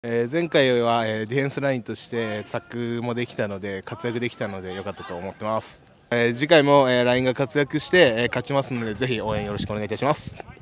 前回は、ディフェンスラインとしてサックもできたので活躍できたので良かったと思ってます。次回も、ラインが活躍して、勝ちますのでぜひ応援よろしくお願いいたします。